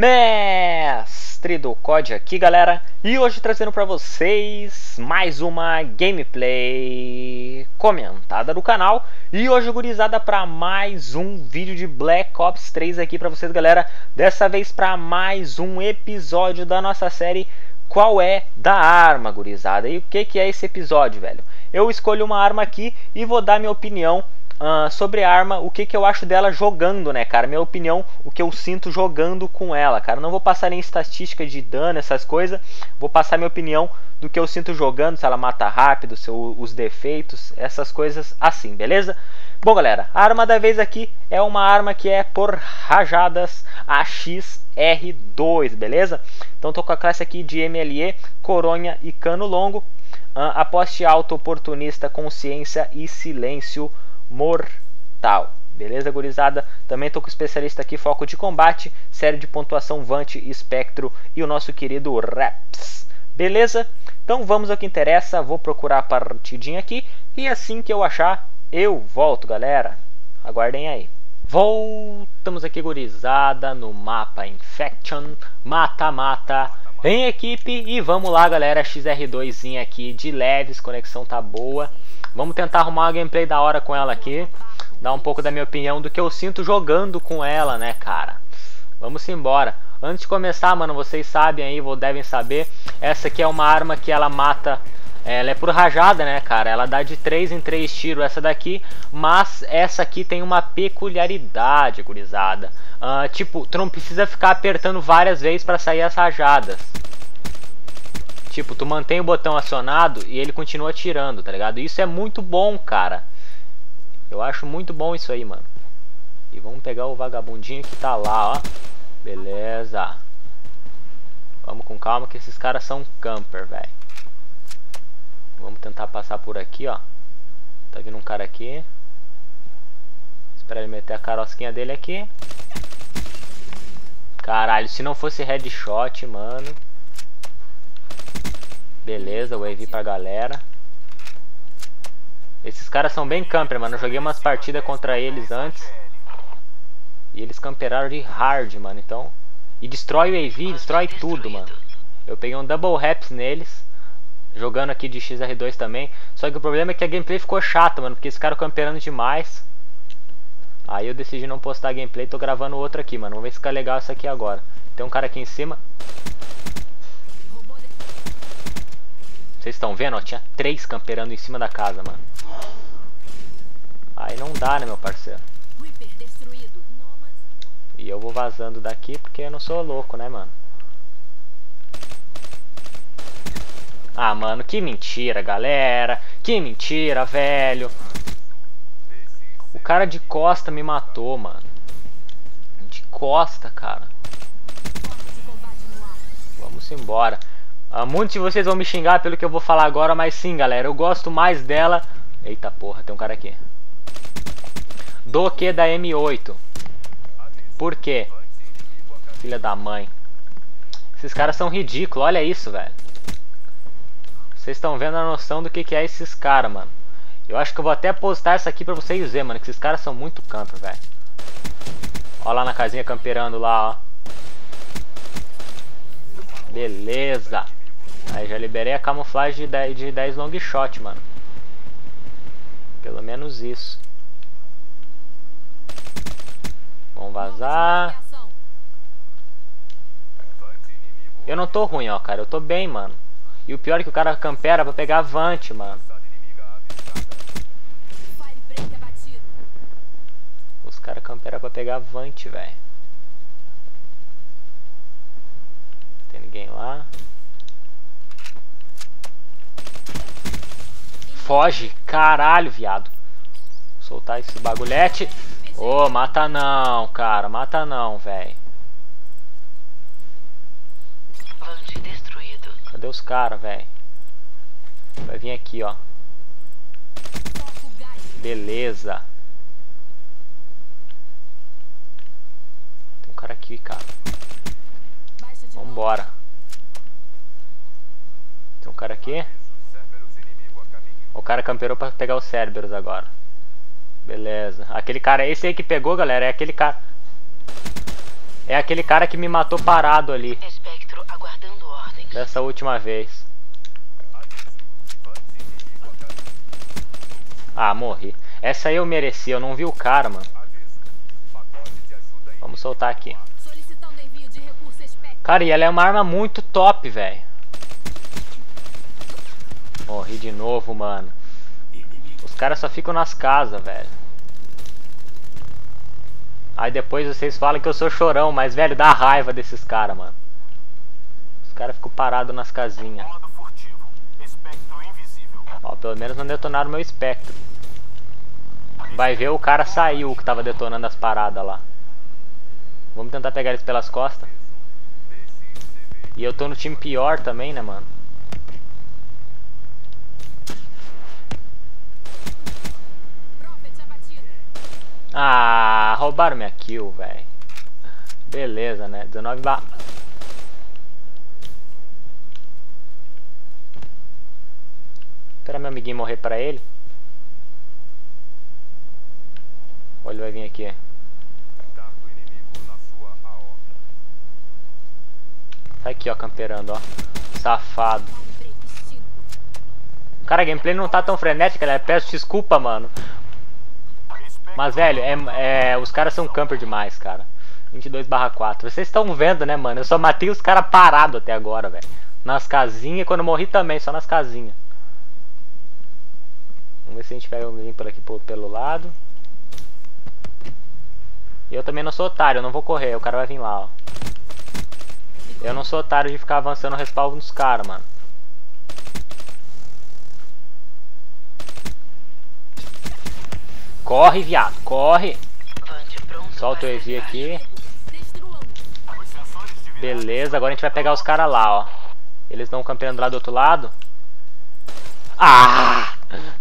Mestre do COD aqui, galera, e hoje trazendo pra vocês mais uma gameplay comentada do canal. E hoje, gurizada, pra mais um vídeo de Black Ops 3 aqui pra vocês, galera. Dessa vez pra mais um episódio da nossa série Qual é da Arma, gurizada. E o que é esse episódio, velho? Eu escolho uma arma aqui e vou dar minha opinião sobre a arma, o que eu acho dela jogando, né, cara? Minha opinião, o que eu sinto jogando com ela, cara. Não vou passar nem estatística de dano, essas coisas. Vou passar minha opinião do que eu sinto jogando, se ela mata rápido, os defeitos, essas coisas assim, beleza? Bom, galera, a arma da vez aqui é uma arma que é por rajadas AXR2, beleza? Então tô com a classe aqui de MLE, coronha e cano longo. Aposte alto, oportunista, consciência e silêncio mortal. Beleza, gurizada? Também tô com o especialista aqui, foco de combate, série de pontuação Vant, Espectro e o nosso querido Raps. Beleza? Então vamos ao que interessa. Vou procurar a partidinha aqui e assim que eu achar, eu volto, galera. Aguardem aí. Voltamos aqui, gurizada, no mapa Infection, mata-mata em equipe. E vamos lá, galera, XR2zinha aqui de leves, conexão tá boa. Vamos tentar arrumar uma gameplay da hora com ela aqui. Dar um pouco da minha opinião do que eu sinto jogando com ela, né, cara? Vamos embora. Antes de começar, mano, vocês sabem aí, devem saber. Essa aqui é uma arma que ela mata... Ela é por rajada, né, cara? Ela dá de 3 em 3 tiros essa daqui. Mas essa aqui tem uma peculiaridade, gurizada. Tipo, tu não precisa ficar apertando várias vezes pra sair as rajadas. Tipo, tu mantém o botão acionado e ele continua atirando, tá ligado? Isso é muito bom, cara. Eu acho muito bom isso aí, mano. E vamos pegar o vagabundinho que tá lá, ó. Beleza. Vamos com calma que esses caras são camper, velho. Vamos tentar passar por aqui, ó. Tá vindo um cara aqui. Espera ele meter a carosquinha dele aqui. Caralho, se não fosse headshot, mano. Beleza, wave pra galera. Esses caras são bem camper, mano. Eu joguei umas partidas contra eles antes. E eles camperaram de hard, mano. Então... E destrói o AV, destrói tudo, mano. Eu peguei um double raps neles. Jogando aqui de XR2 também. Só que o problema é que a gameplay ficou chata, mano. Porque esse cara camperando demais. Aí eu decidi não postar a gameplay. Tô gravando outra aqui, mano. Vamos ver se fica legal isso aqui agora. Tem um cara aqui em cima. Vocês estão vendo, ó, tinha 3 camperando em cima da casa, mano. Aí não dá, né, meu parceiro? E eu vou vazando daqui porque eu não sou louco, né, mano? Ah, mano, que mentira, galera. Que mentira, velho. O cara de costa me matou, mano. De costa, cara. Vamos embora. Muitos de vocês vão me xingar pelo que eu vou falar agora, mas sim, galera, eu gosto mais dela. Eita porra, tem um cara aqui. Do que da M8. Por quê? Filha da mãe. Esses caras são ridículos, olha isso, velho. Vocês estão vendo a noção do que é esses caras, mano. Eu acho que eu vou até postar essa aqui pra vocês verem, mano, que esses caras são muito camper, velho. Ó lá na casinha camperando lá, ó. Beleza. Aí já liberei a camuflagem de 10 long shot, mano. Pelo menos isso. Vamos vazar. Eu não tô ruim, ó, cara. Eu tô bem, mano. E o pior é que o cara campera pra pegar Vant, mano. Os caras camperam pra pegar Vant, velho. Tem ninguém lá. Foge, caralho, viado. Soltar esse bagulhete. Ô, mata não, cara. Mata não, velho. Cadê os caras, velho? Vai vir aqui, ó. Beleza. Tem um cara aqui, cara. Vambora. Tem um cara aqui. O cara camperou pra pegar os Cerberus agora. Beleza. Aquele cara, esse aí que pegou, galera, é aquele cara. É aquele cara que me matou parado ali. Espectro aguardando ordens. Dessa última vez. Ah, morri. Essa aí eu mereci, eu não vi o cara, mano. Vamos soltar aqui. Cara, e ela é uma arma muito top, velho. Morri de novo, mano. Os caras só ficam nas casas, velho. Aí depois vocês falam que eu sou chorão, mas, velho, dá raiva desses caras, mano. Os caras ficam parados nas casinhas. Ó, pelo menos não detonaram meu espectro. Vai ver, o cara saiu que tava detonando as paradas lá. Vamos tentar pegar eles pelas costas. E eu tô no time pior também, né, mano? Ah, roubaram minha kill, velho. Beleza, né? 19 barra. Espera meu amiguinho morrer pra ele. Ou ele vai vir aqui. Tá aqui, ó, camperando, ó. Safado. Cara, a gameplay não tá tão frenética, né? Peço desculpa, mano. Mas, velho, os caras são camper demais, cara. 22/4. Vocês estão vendo, né, mano? Eu só matei os caras parados até agora, velho. Nas casinhas. Quando eu morri também, só nas casinhas. Vamos ver se a gente pega alguém por aqui pelo lado. E eu também não sou otário, eu não vou correr. O cara vai vir lá, ó. Eu não sou otário de ficar avançando o respawn nos caras, mano. Corre, viado, corre. Solta o EV aqui. Beleza, agora a gente vai pegar os caras lá, ó. Eles estão campeando lá do outro lado. Ah!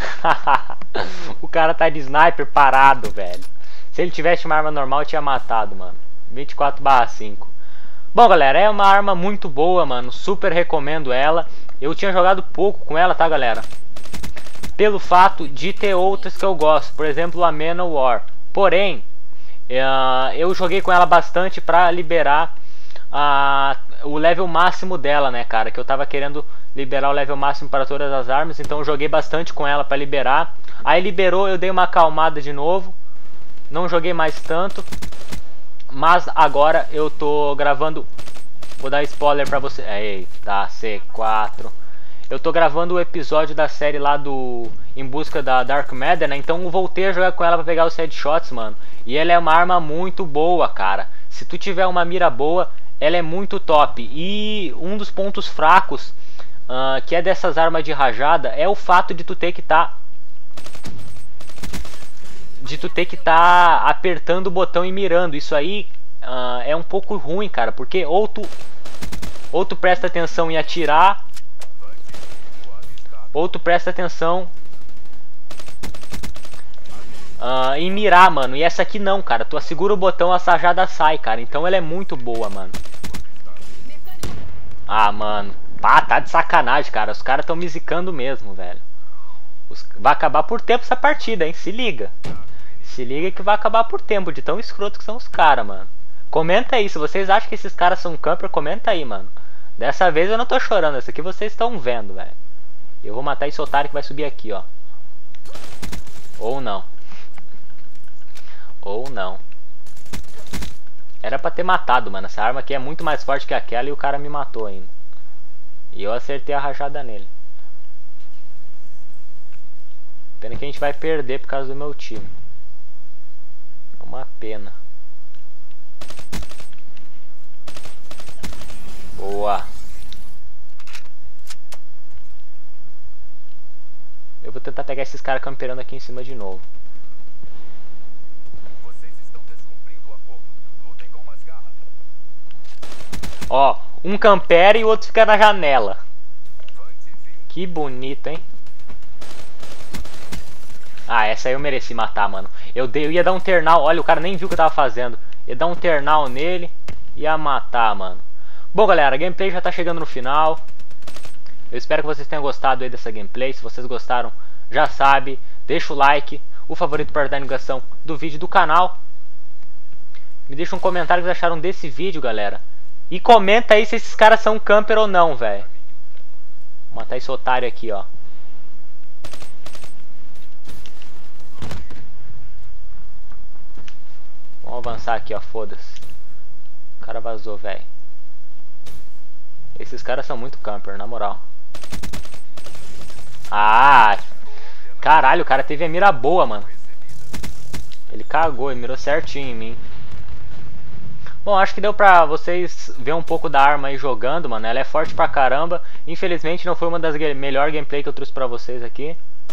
O cara tá de sniper parado, velho. Se ele tivesse uma arma normal, eu tinha matado, mano. 24/5. Bom, galera, é uma arma muito boa, mano. Super recomendo ela. Eu tinha jogado pouco com ela, tá, galera? Pelo fato de ter outras que eu gosto. Por exemplo, a Manowar. Porém, eu joguei com ela bastante pra liberar o level máximo dela, né, cara? Que eu tava querendo liberar o level máximo para todas as armas. Então eu joguei bastante com ela pra liberar. Aí liberou, eu dei uma acalmada de novo. Não joguei mais tanto. Mas agora eu tô gravando. Vou dar spoiler pra você. Eita, C4. Eu tô gravando o episódio da série lá do Em Busca da Dark Matter, né? Então eu voltei a jogar com ela pra pegar os headshots, mano. E ela é uma arma muito boa, cara. Se tu tiver uma mira boa, ela é muito top. E um dos pontos fracos que é dessas armas de rajada é o fato de tu ter que apertando o botão e mirando. Isso aí é um pouco ruim, cara, porque ou tu presta atenção em atirar, ou tu presta atenção em mirar, mano. E essa aqui não, cara. Tu segura o botão, a rajada sai, cara. Então ela é muito boa, mano. Ah, mano. Pá, tá de sacanagem, cara. Os caras tão me zicando mesmo, velho. Vai acabar por tempo essa partida, hein? Se liga. Se liga que vai acabar por tempo, de tão escroto que são os caras, mano. Comenta aí, se vocês acham que esses caras são camper, comenta aí, mano. Dessa vez eu não tô chorando, essa aqui vocês estão vendo, velho. Eu vou matar esse otário que vai subir aqui, ó. Ou não. Ou não. Era pra ter matado, mano. Essa arma aqui é muito mais forte que aquela e o cara me matou ainda. E eu acertei a rajada nele. Pena que a gente vai perder por causa do meu time. É uma pena. Boa. Eu vou tentar pegar esses caras camperando aqui em cima de novo. Vocês estão descumprindo o acordo. Lutem com mais garra. Ó, um campera e o outro fica na janela. Que bonito, hein? Ah, essa aí eu mereci matar, mano. Eu ia dar um ternal. Olha, o cara nem viu o que eu tava fazendo. Ia dar um ternal nele e ia matar, mano. Bom, galera, a gameplay já tá chegando no final. Eu espero que vocês tenham gostado aí dessa gameplay. Se vocês gostaram, já sabe, deixa o like, o favorito para dar divulgação do vídeo do canal. Me deixa um comentário que vocês acharam desse vídeo, galera. E comenta aí se esses caras são camper ou não, velho. Vou matar esse otário aqui, ó. Vamos avançar aqui, ó. Foda-se. O cara vazou, velho. Esses caras são muito camper, na moral. Ah! Caralho, o cara teve a mira boa, mano. Ele cagou, ele mirou certinho em mim. Bom, acho que deu pra vocês ver um pouco da arma aí jogando, mano. Ela é forte pra caramba. Infelizmente não foi uma das melhores gameplay que eu trouxe pra vocês aqui.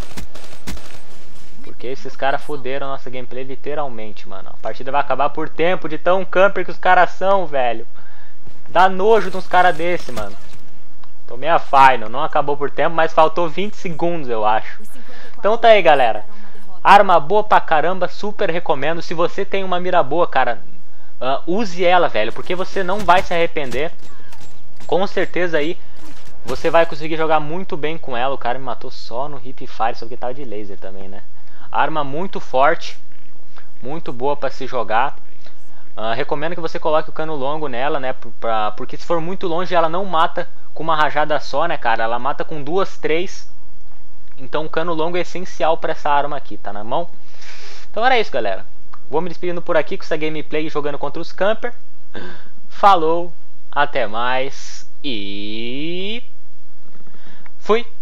Porque esses caras fuderam nossa gameplay literalmente, mano. A partida vai acabar por tempo de tão camper que os caras são, velho. Dá nojo de uns caras desse, mano. Tomei a final. Não acabou por tempo, mas faltou 20 segundos, eu acho. Então tá aí, galera. Arma boa pra caramba, super recomendo. Se você tem uma mira boa, cara, use ela, velho, porque você não vai se arrepender. Com certeza aí você vai conseguir jogar muito bem com ela. O cara me matou só no hip fire, só que tava de laser também, né? Arma muito forte, muito boa pra se jogar. Recomendo que você coloque o cano longo nela, né? Porque se for muito longe ela não mata com uma rajada só, né, cara? Ela mata com 2, 3. Então o cano longo é essencial pra essa arma aqui, tá na mão? Então era isso, galera. Vou me despedindo por aqui com essa gameplay jogando contra os camper. Falou, até mais e fui!